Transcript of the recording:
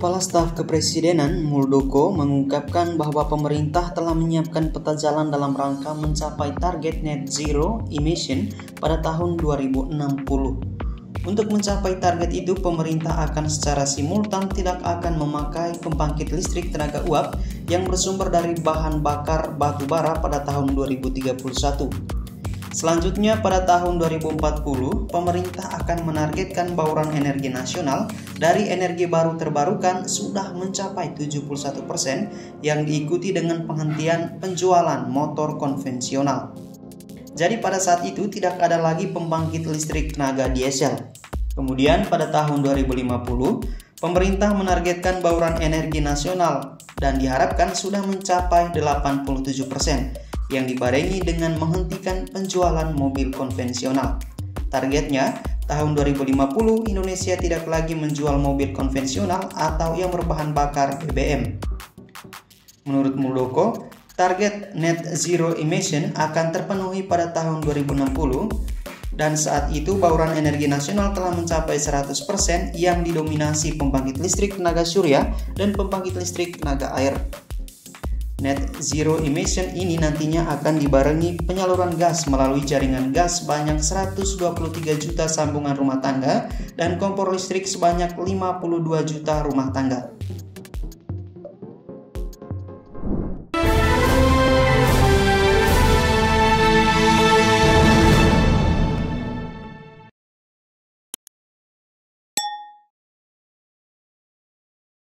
Kepala Staf Kepresidenan Muldoko mengungkapkan bahwa pemerintah telah menyiapkan peta jalan dalam rangka mencapai target net zero emission pada tahun 2060. Untuk mencapai target itu, pemerintah akan secara simultan tidak akan memakai pembangkit listrik tenaga uap yang bersumber dari bahan bakar batu bara pada tahun 2031. Selanjutnya, pada tahun 2040, pemerintah akan menargetkan bauran energi nasional dari energi baru terbarukan sudah mencapai 71% yang diikuti dengan penghentian penjualan motor konvensional. Jadi pada saat itu tidak ada lagi pembangkit listrik tenaga diesel. Kemudian pada tahun 2050, pemerintah menargetkan bauran energi nasional dan diharapkan sudah mencapai 87%. Yang dibarengi dengan menghentikan penjualan mobil konvensional. Targetnya, tahun 2050 Indonesia tidak lagi menjual mobil konvensional atau yang berbahan bakar BBM. Menurut Muldoko, target net zero emission akan terpenuhi pada tahun 2060 dan saat itu bauran energi nasional telah mencapai 100% yang didominasi pembangkit listrik tenaga surya dan pembangkit listrik tenaga air. Net zero emission ini nantinya akan dibarengi penyaluran gas melalui jaringan gas sebanyak 123 juta sambungan rumah tangga dan kompor listrik sebanyak 52 juta rumah tangga.